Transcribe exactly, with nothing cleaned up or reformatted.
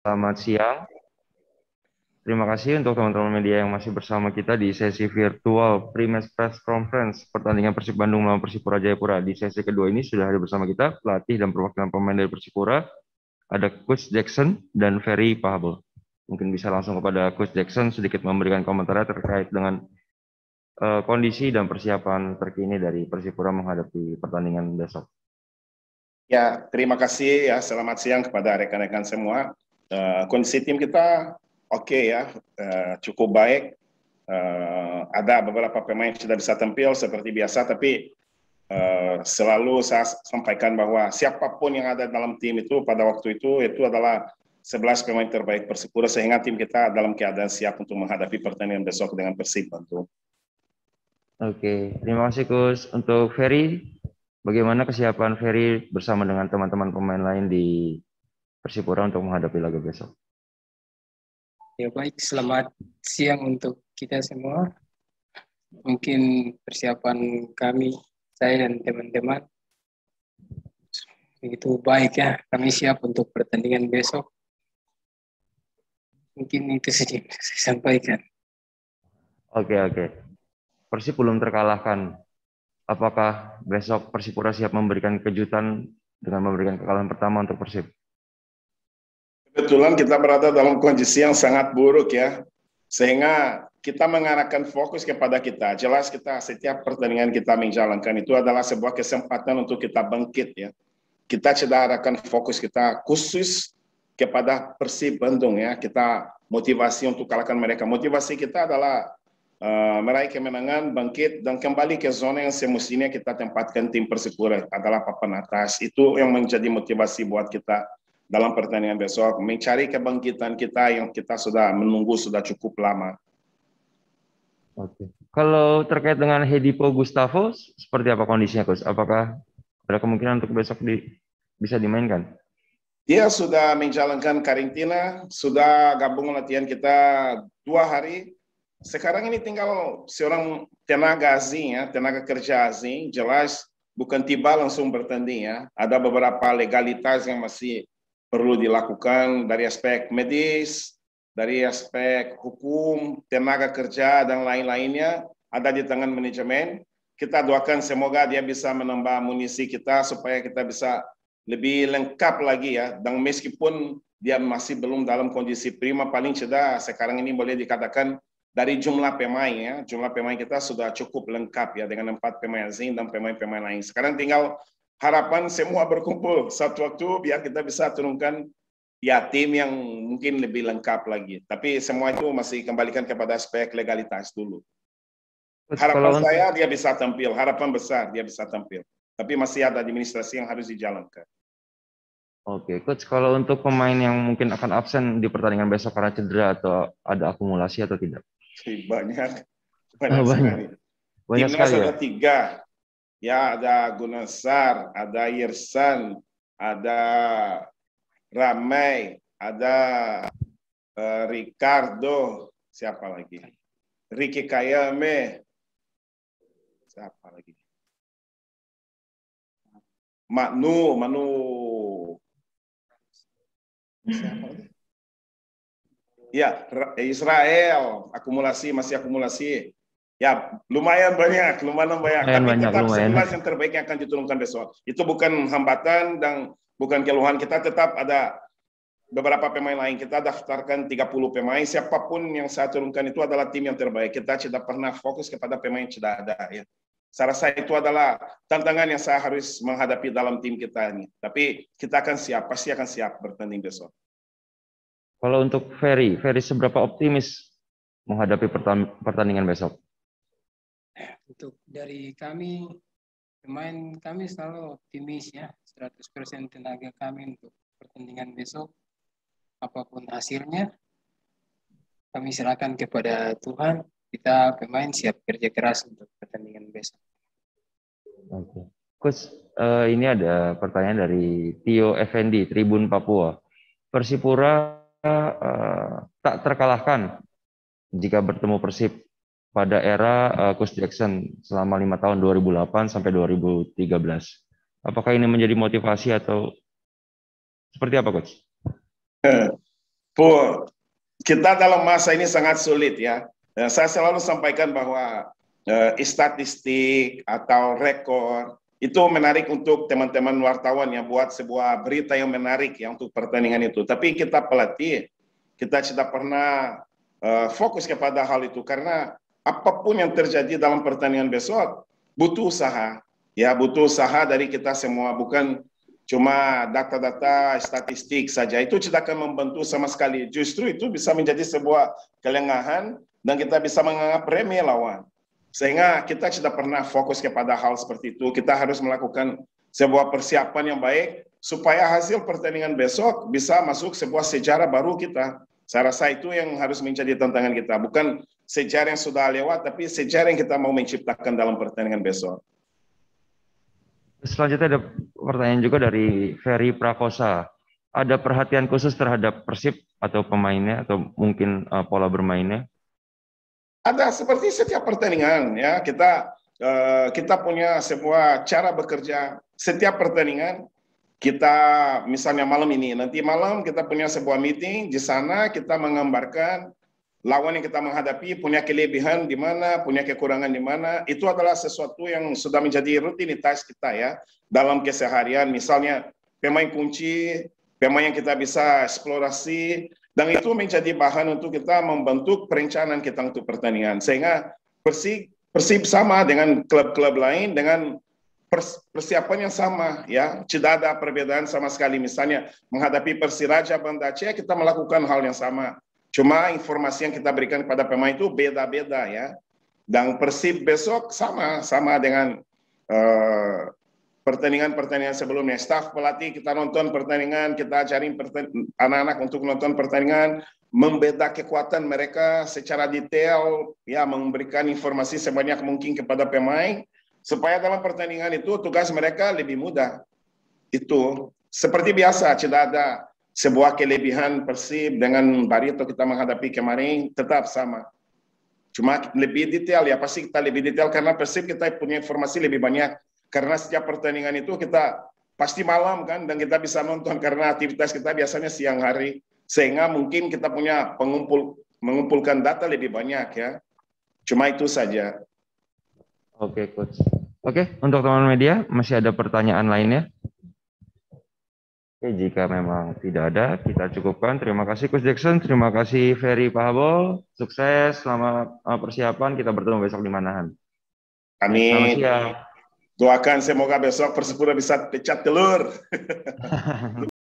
Selamat siang. Terima kasih untuk teman-teman media yang masih bersama kita di sesi virtual Pre-Match Press Conference pertandingan Persib Bandung melawan Persipura Jayapura. Di sesi kedua ini sudah ada bersama kita pelatih dan perwakilan pemain dari Persipura. Ada Coach Jackson dan Ferry Pahabel. Mungkin bisa langsung kepada Coach Jackson sedikit memberikan komentar terkait dengan uh, kondisi dan persiapan terkini dari Persipura menghadapi pertandingan besok. Ya, terima kasih ya. Selamat siang kepada rekan-rekan semua. Uh, kondisi tim kita oke okay ya, uh, cukup baik. Uh, ada beberapa pemain yang sudah bisa tampil seperti biasa, tapi uh, selalu saya sampaikan bahwa siapapun yang ada dalam tim itu pada waktu itu itu adalah sebelas pemain terbaik Persipura, sehingga tim kita dalam keadaan siap untuk menghadapi pertandingan besok dengan Persib Bandung. Oke, terima kasih Coach. Untuk Ferry, bagaimana kesiapan Ferry bersama dengan teman-teman pemain lain di Persipura untuk menghadapi laga besok? Ya baik, selamat siang untuk kita semua. Mungkin persiapan kami, saya dan teman-teman begitu baik ya. Kami siap untuk pertandingan besok. Mungkin itu saja yang saya sampaikan. Oke, oke. Persib belum terkalahkan. Apakah besok Persipura siap memberikan kejutan dengan memberikan kekalahan pertama untuk Persib? Kebetulan kita berada dalam kondisi yang sangat buruk ya, sehingga kita mengarahkan fokus kepada kita. Jelas kita setiap pertandingan kita menjalankan itu adalah sebuah kesempatan untuk kita bangkit ya. Kita tidak arahkan fokus kita khusus kepada Persib Bandung ya. Kita motivasi untuk kalahkan mereka. Motivasi kita adalah uh, meraih kemenangan, bangkit dan kembali ke zona yang semestinya kita tempatkan tim Persipura adalah papan atas. Itu yang menjadi motivasi buat kita dalam pertandingan besok, mencari kebangkitan kita yang kita sudah menunggu sudah cukup lama. Oke. Kalau terkait dengan Hedipo Gustavo, seperti apa kondisinya, Coach? Apakah ada kemungkinan untuk besok di, bisa dimainkan? Dia sudah menjalankan karantina, sudah gabung latihan kita dua hari. Sekarang ini tinggal seorang tenaga asing, ya, tenaga kerja asing, jelas bukan tiba langsung bertanding ya. Ada beberapa legalitas yang masih perlu dilakukan dari aspek medis, dari aspek hukum, tenaga kerja, dan lain-lainnya ada di tangan manajemen. Kita doakan semoga dia bisa menambah amunisi kita supaya kita bisa lebih lengkap lagi ya. Dan meskipun dia masih belum dalam kondisi prima, paling tidak sekarang ini boleh dikatakan dari jumlah pemain ya, jumlah pemain kita sudah cukup lengkap ya dengan empat pemain asing dan pemain-pemain lain. Sekarang tinggal harapan semua berkumpul satu waktu biar kita bisa turunkan ya tim yang mungkin lebih lengkap lagi. Tapi semua itu masih kembalikan kepada aspek legalitas dulu. Harapan Kalau saya dia bisa tampil, harapan besar dia bisa tampil. Tapi masih ada administrasi yang harus dijalankan. Oke, Coach, kalau untuk pemain yang mungkin akan absen di pertandingan besok karena cedera atau ada akumulasi atau tidak? Banyak, banyak oh, banyak. sekali. Banyak Timnas sekali ada ya? tiga. Ya, ada Gunassar, ada Yersan, ada Ramai, ada uh, Ricardo, siapa lagi? Ricky Kayame, siapa lagi? Manu, Manu, siapa lagi? Ya, Israel, akumulasi, masih akumulasi. Ya, lumayan banyak, lumayan banyak. Lumayan Tapi banyak, tetap lumayan. sebelas yang terbaik yang akan diturunkan besok. Itu bukan hambatan dan bukan keluhan. Kita tetap ada beberapa pemain lain. Kita daftarkan tiga puluh pemain. Siapapun yang saya turunkan itu adalah tim yang terbaik. Kita tidak pernah fokus kepada pemain yang sudah ada. Ya. Saya rasa itu adalah tantangan yang saya harus menghadapi dalam tim kita ini. Tapi kita akan siap, pasti akan siap bertanding besok. Kalau untuk Ferry, Ferry seberapa optimis menghadapi pertandingan besok? Untuk dari kami, pemain kami selalu optimis ya, seratus persen tenaga kami untuk pertandingan besok. Apapun hasilnya, kami serahkan kepada Tuhan. Kita pemain siap kerja keras untuk pertandingan besok. Oke. Coach, uh, ini ada pertanyaan dari Tio Effendi, Tribun Papua. Persipura uh, tak terkalahkan jika bertemu Persib pada era uh, Coach Jackson selama lima tahun dua ribu delapan sampai dua ribu tiga belas. Apakah ini menjadi motivasi atau seperti apa, Coach? Bu, kita dalam masa ini sangat sulit ya. Dan saya selalu sampaikan bahwa eh, statistik atau rekor itu menarik untuk teman-teman wartawan yang buat sebuah berita yang menarik ya untuk pertandingan itu. Tapi kita pelatih, kita tidak pernah uh, fokus kepada hal itu karena apapun yang terjadi dalam pertandingan besok butuh usaha. Ya, butuh usaha dari kita semua, bukan cuma data-data statistik saja. Itu tidak akan membantu sama sekali. Justru itu bisa menjadi sebuah kelengahan dan kita bisa menganggap remeh lawan. Sehingga kita tidak pernah fokus kepada hal seperti itu. Kita harus melakukan sebuah persiapan yang baik supaya hasil pertandingan besok bisa masuk sebuah sejarah baru kita. Saya rasa itu yang harus menjadi tantangan kita. Bukan sejarah yang sudah lewat, tapi sejarah yang kita mau menciptakan dalam pertandingan besok. Selanjutnya ada pertanyaan juga dari Ferry Prakosa. Ada perhatian khusus terhadap Persib atau pemainnya atau mungkin uh, pola bermainnya? Ada, seperti setiap pertandingan ya, kita uh, kita punya sebuah cara bekerja. Setiap pertandingan kita, misalnya malam ini, nanti malam kita punya sebuah meeting di sana, kita menggambarkan lawan yang kita menghadapi punya kelebihan di mana, punya kekurangan di mana. Itu adalah sesuatu yang sudah menjadi rutinitas kita ya dalam keseharian. Misalnya pemain kunci, pemain yang kita bisa eksplorasi, dan itu menjadi bahan untuk kita membentuk perencanaan kita untuk pertandingan. Sehingga Persib, Persib sama dengan klub-klub lain dengan persiapan yang sama ya, tidak ada perbedaan sama sekali. Misalnya menghadapi Persiraja Banda Aceh, kita melakukan hal yang sama. Cuma informasi yang kita berikan kepada pemain itu beda-beda ya. Dan Persib besok sama, sama dengan pertandingan-pertandingan uh, sebelumnya. Staf pelatih kita nonton pertandingan, kita ajarin anak-anak untuk nonton pertandingan, membeda kekuatan mereka secara detail, ya memberikan informasi sebanyak mungkin kepada pemain, supaya dalam pertandingan itu tugas mereka lebih mudah. Itu seperti biasa, tidak ada sebuah kelebihan Persib dengan Barito kita menghadapi kemarin, tetap sama. Cuma lebih detail ya, pasti kita lebih detail karena Persib kita punya informasi lebih banyak. Karena setiap pertandingan itu kita pasti malam kan, dan kita bisa nonton karena aktivitas kita biasanya siang hari. Sehingga mungkin kita punya pengumpul, mengumpulkan data lebih banyak ya. Cuma itu saja. Oke, Coach. Oke, untuk teman media masih ada pertanyaan lainnya? Oke, jika memang tidak ada, kita cukupkan. Terima kasih Coach Jackson, terima kasih Ferry Pahabol. Sukses, selamat persiapan. Kita bertemu besok di Manahan. Amin. Selamat siang. Doakan semoga besok Persipura bisa pecat telur.